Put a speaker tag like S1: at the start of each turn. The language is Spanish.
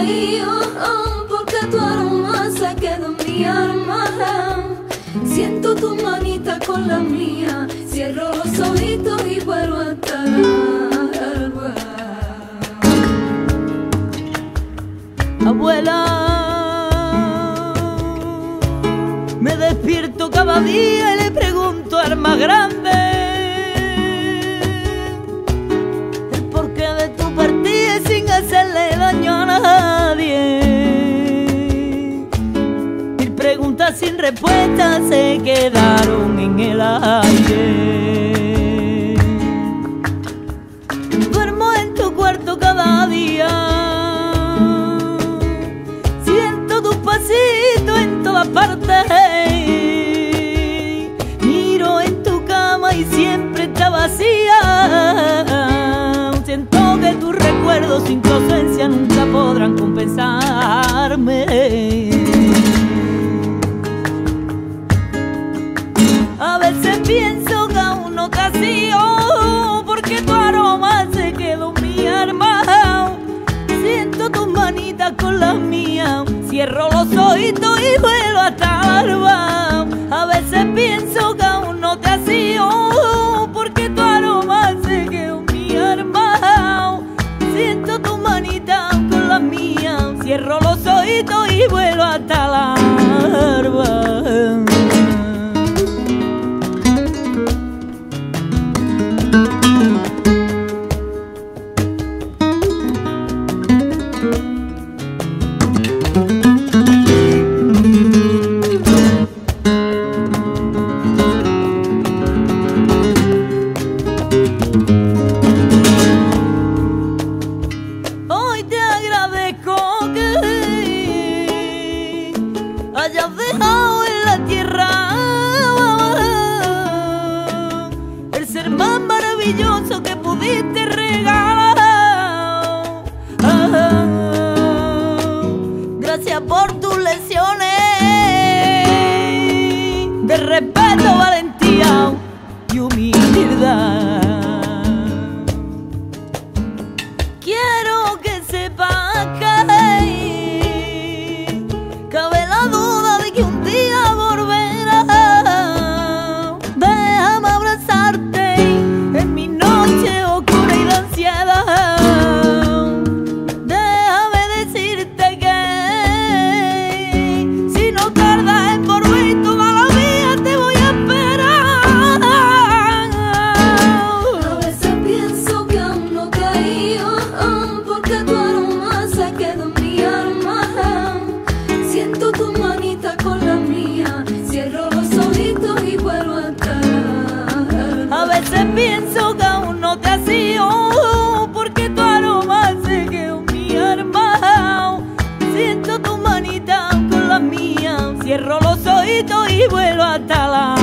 S1: caído, porque tu aroma se quedó en mi alma. Siento tu manita con la mía, cierro los ojitos y vuelvo hasta el alba.
S2: Abuela, me despierto cada día y le pregunto al más grande el porqué de tu partida sin hacerle daño a nadie. Mil preguntas sin respuesta se quedaron en el aire. Duermo en tu cuarto cada día, siento tus pasitos en todas partes. Miro en tu cama y siempre está vacía. Siento que tus recuerdos sin tu ausencia nunca podrán compensarme. A veces pienso que aún no te has ido, porque tu aroma se quedó en mi alma. Siento tus manitas con las mías, cierro los ojitos y vuelo hasta el alba. A veces pienso que aún no te has ido, porque tu aroma se quedó en mi alma. Siento tus manitas con las mías, cierro los ojitos y vuelo hasta el alba. Hayas dejado en la tierra el ser más maravilloso que pudiste regalar. Gracias por tus lecciones de respeto, valentía y humildad. Quiero que sepas que cabe la duda de que un día volverás. Déjame abrazarte en mi noche oscura y de ansiedad. Déjame decirte que si no tardas en volver toda la vida te voy a esperar.
S1: A veces pienso que aún no te has ido, porque tu aroma se quedó en mi alma. Siento tu manita con la mía, cierro los ojitos y vuelvo hasta el alba.
S2: A veces pienso que aún no te has ido, porque tu aroma se quedó en mi alma. Siento tu manita con la mía, cierro los ojitos y vuelvo hasta la